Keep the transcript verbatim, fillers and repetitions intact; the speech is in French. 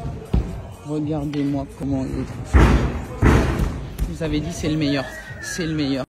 Regardez-moi comment il est. Je vous avais dit, c'est le meilleur. C'est le meilleur.